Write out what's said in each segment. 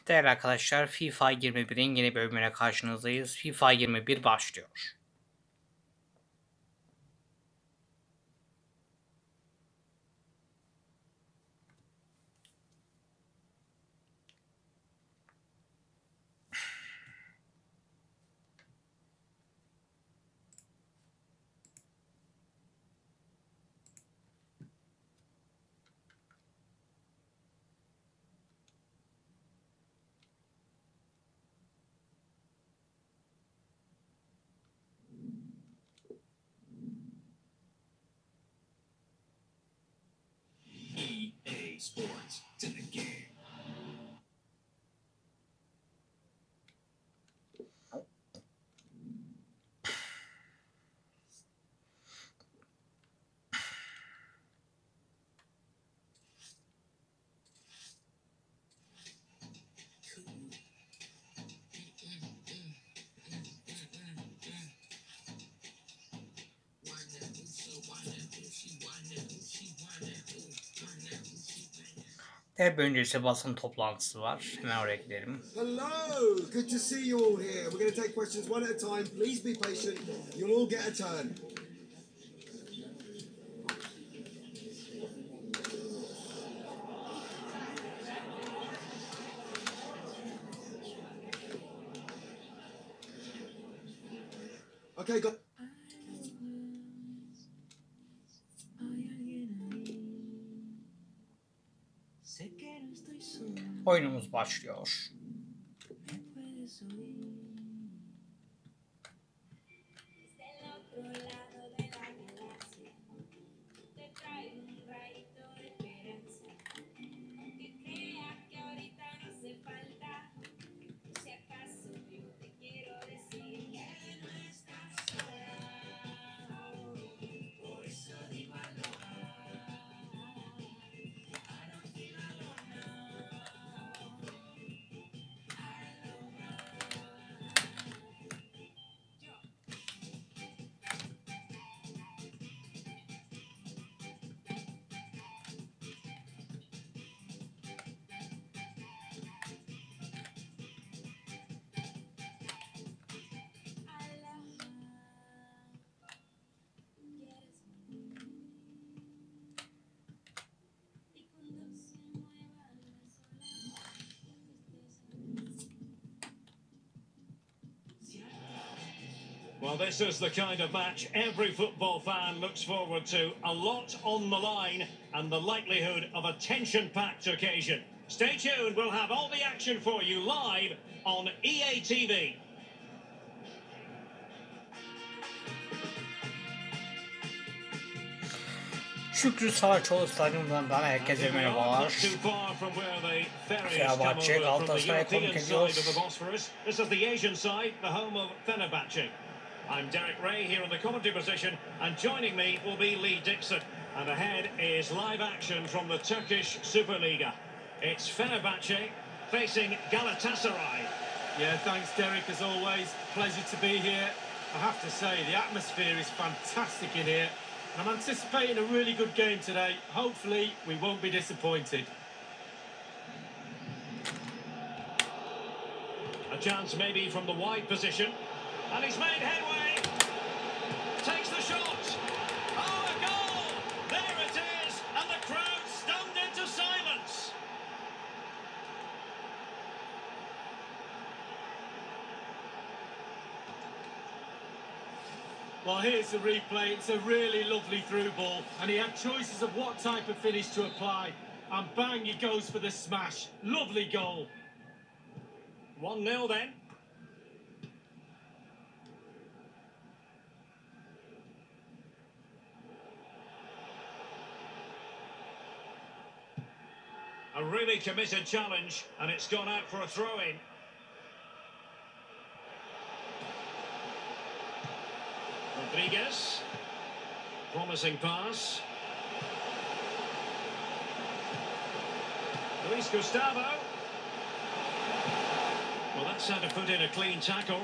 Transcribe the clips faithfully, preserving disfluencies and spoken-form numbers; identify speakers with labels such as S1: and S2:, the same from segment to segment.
S1: Değerli arkadaşlar, FIFA yirmi birin yeni bölümüne karşınızdayız. FIFA yirmi bir başlıyor.
S2: E A Sports, to the game.
S1: Derbi öncesi basın toplantısı var. Hemen oraya gidelim.
S3: Hello, good to see you all here. We're going to take questions one at a time. Please be patient. You'll all get a turn. Okay, go.
S1: Oyunumuz başlıyor.
S4: Well, this is the kind of match every football fan looks forward to. A lot on the line and the likelihood of a tension-packed occasion. Stay tuned, we'll have all the action for you live on E A T V.
S1: Şükrü Saraçoğlu Stadyumu'ndan da herkese merhabalar. Fenerbahçe Galatasaray konuk ediyor.
S4: This is the Asian side, the home of Fenerbahçe. I'm Derek Ray here in the commentary position, and joining me will be Lee Dixon. And ahead is live action from the Turkish Superliga. It's Fenerbahçe facing Galatasaray.
S5: Yeah, thanks Derek, as always. Pleasure to be here. I have to say, the atmosphere is fantastic in here. And I'm anticipating a really good game today. Hopefully, we won't be disappointed.
S4: A chance maybe from the wide position. And he's made headway. Takes the shot. Oh, a goal! There it is. And the crowd stunned into silence.
S5: Well, here's the replay. It's a really lovely through ball. And he had choices of what type of finish to apply. And bang, he goes for the smash. Lovely goal.
S4: one nil then. A really committed challenge, and it's gone out for a throw-in. Rodriguez. Promising pass. Luis Gustavo. Well, that's how to put in a clean tackle.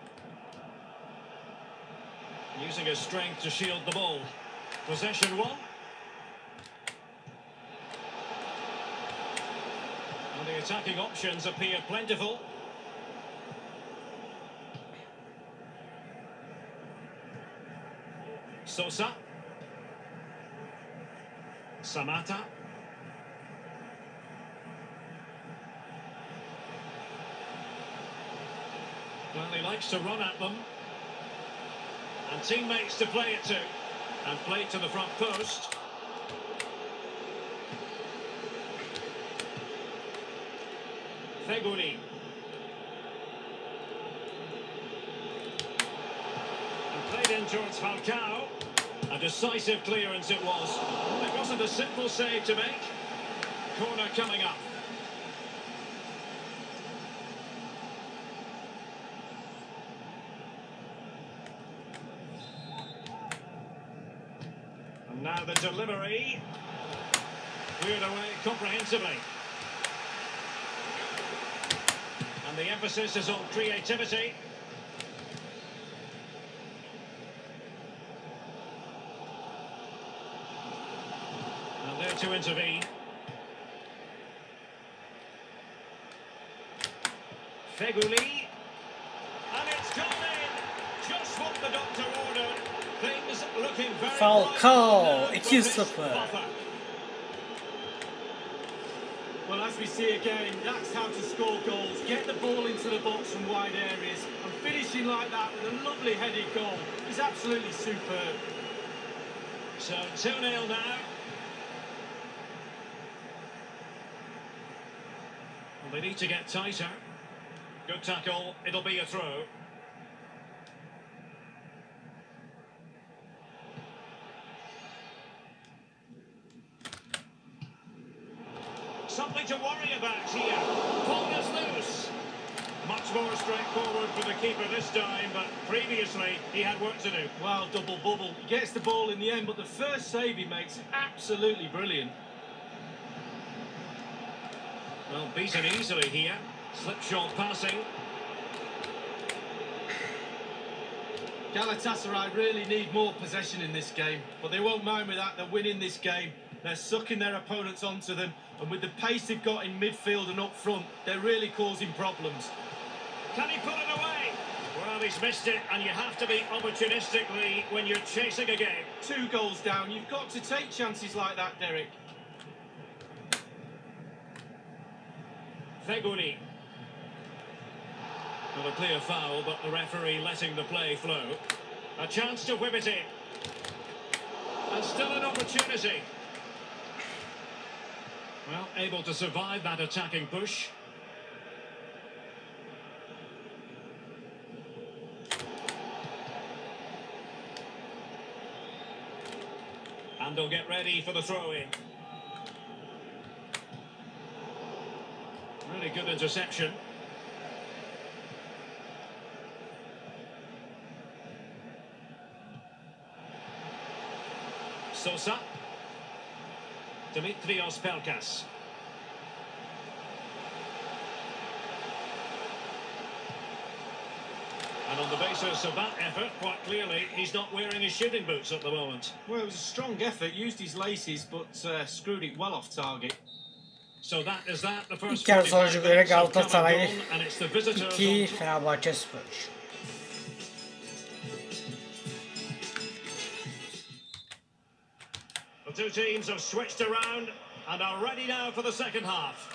S4: Using his strength to shield the ball. Possession one. Well, the attacking options appear plentiful. Sosa. Samata. Well, he likes to run at them. And teammates to play it to. And play to the front post. Feghouli. And played in towards Falcao. A decisive clearance it was. It wasn't a simple save to make. Corner coming up. And now the delivery. Cleared away comprehensively. And the emphasis is on creativity. And there to intervene. Feghouli. And it's gone in. Just what the doctor ordered. Things looking very
S1: Falcao iki sıfır.
S5: Well, as we see again, that's how to score goals. Get the ball into the box from wide areas, and finishing like that with a lovely headed goal is absolutely superb.
S4: So two nil now. Well, they need to get tighter. Good tackle, it'll be a throw. Something to worry about here. Ball is loose. Much more straightforward for the keeper this time, but previously he had work to do.
S5: Well, double bubble. He gets the ball in the end, but the first save he makes is absolutely brilliant.
S4: Well, beaten easily here. Slipshod passing.
S5: Galatasaray really need more possession in this game, but they won't mind with that. They're winning this game. They're sucking their opponents onto them, and with the pace they've got in midfield and up front, they're really causing problems.
S4: Can he put it away? Well, he's missed it, and you have to be opportunistically when you're chasing a game.
S5: Two goals down, you've got to take chances like that, Derek.
S4: Feghouli. Not a clear foul, but the referee letting the play flow. A chance to whip it in. And still an opportunity. Well, able to survive that attacking push. And they'll get ready for the throw-in. Really good interception. Sosa. Dimitrios Pelkas. And on the basis of that effort, quite clearly, he's not wearing his shooting boots at the moment.
S5: Well, it was a strong effort, used his laces, but uh, screwed it well off target.
S4: So that is that. The first
S1: İlk yarı sonucu göre
S4: minutes have come and
S1: Galatasaray
S4: gone, and it's the visitors
S1: iki,
S4: on-
S1: Fenerbahçe sıfır.
S4: The two teams have switched around and are ready now for the second half.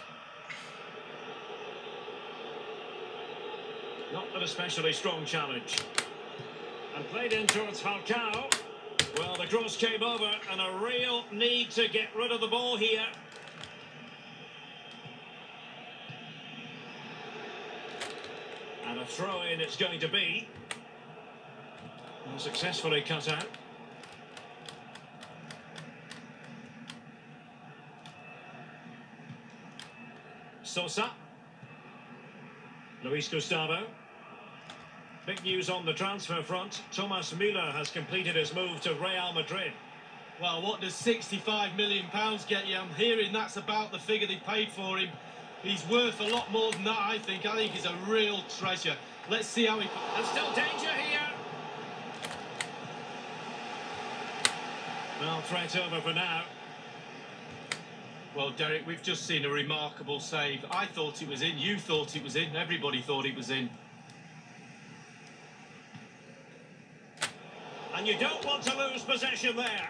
S4: Not an especially strong challenge. And played in towards Falcao. Well, the cross came over and a real need to get rid of the ball here. And a throw-in it's going to be. And successfully cut out. Sosa. Luis Gustavo. Big news on the transfer front. Thomas Müller has completed his move to Real Madrid.
S5: Well, what does sixty-five million pounds get you? I'm hearing that's about the figure they paid for him. He's worth a lot more than that, I think. I think he's a real treasure. Let's see how he...
S4: And still danger here. Well, threat over for now.
S5: Well, Derek, we've just seen a remarkable save. I thought it was in, you thought it was in, everybody thought it was in.
S4: And you don't want to lose possession there.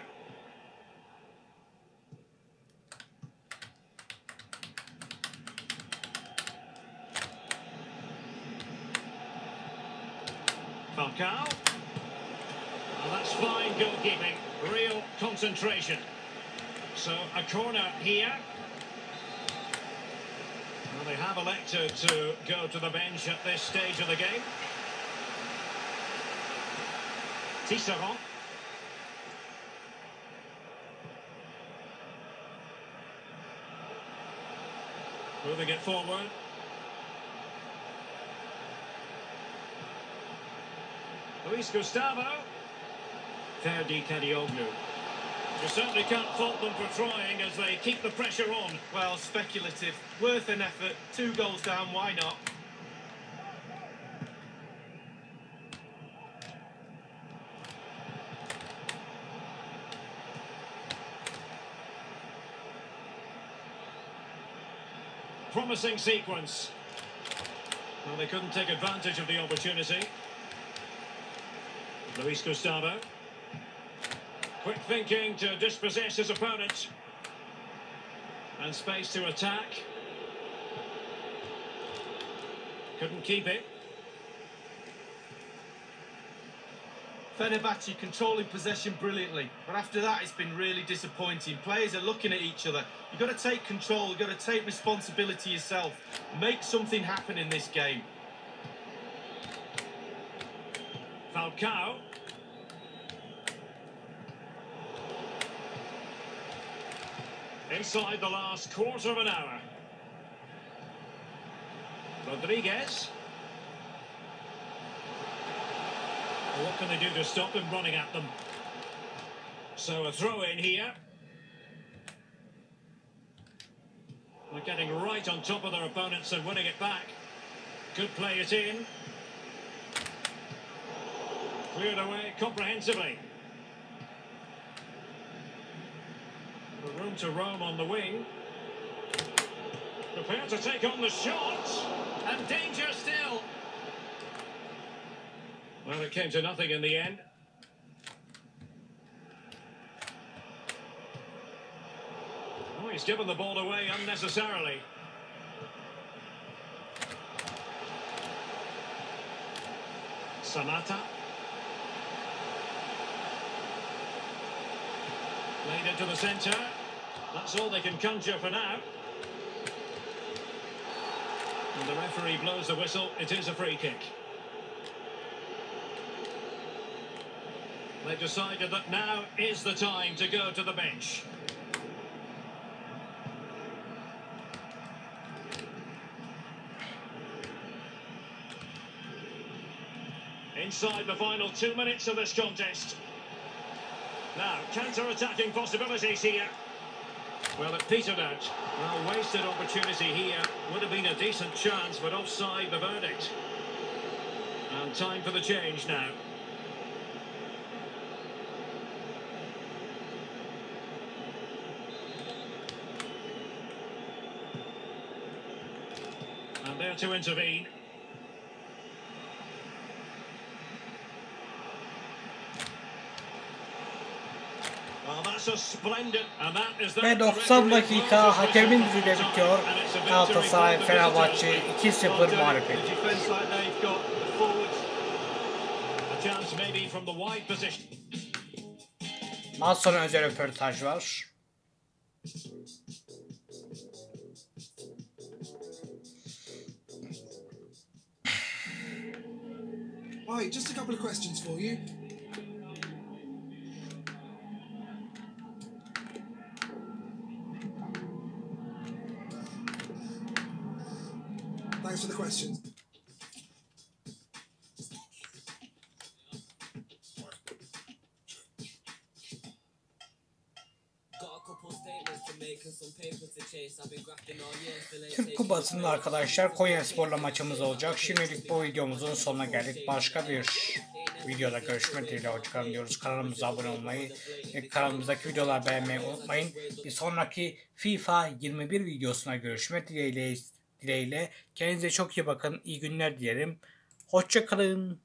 S4: Falcao. Well, that's fine goalkeeping. Real concentration. So a corner here. Well, they have elected to go to the bench at this stage of the game. Tisserand. Moving it forward. Luis Gustavo. Ferdi Kadioglu. You certainly can't fault them for trying as they keep the pressure on.
S5: Well, speculative. Worth an effort. Two goals down, why not?
S4: Promising sequence. Well, they couldn't take advantage of the opportunity. Luis Gustavo. Quick thinking to dispossess his opponent. And space to attack. Couldn't keep it.
S5: Fenerbahce controlling possession brilliantly, but after that it's been really disappointing. Players are looking at each other. You've got to take control, you've got to take responsibility yourself. Make something happen in this game.
S4: Falcao. Inside the last quarter of an hour. Rodriguez. Well, what can they do to stop them running at them? So a throw in here. They're getting right on top of their opponents and winning it back. Could play it in. Cleared away comprehensively. Room to roam on the wing. Prepared to take on the shot. And danger still. Well, it came to nothing in the end. Oh, he's given the ball away unnecessarily. Samatta. Played into the centre. That's all they can conjure for now. And the referee blows the whistle. It is a free kick. They've decided that now is the time to go to the bench. Inside the final two minutes of this contest. Now, counter-attacking possibilities here. Well, it petered out. Well, wasted opportunity here. Would have been a decent chance, but offside the verdict. And time for the change now. And there to intervene.
S1: Ve doksan dakika hakemin izniyle bitiyor. Galatasaray Fenerbahçe iki sıfır mağlubiyeti. Az sonra özel röportaj var.
S6: Hi, just a couple of questions for you. Thanks for the questions.
S1: Türk Kupası'nda arkadaşlar Konyaspor'la maçımız olacak. Şimdilik bu videomuzun sonuna geldik. Başka bir videoda görüşmek dileğiyle. Hoşçakalın diyoruz. Kanalımıza abone olmayı, kanalımızdaki videoları beğenmeyi unutmayın. Bir sonraki FIFA yirmi bir videosuna görüşmek dileğiyle. dileğiyle. Kendinize çok iyi bakın. İyi günler dilerim. Hoşçakalın.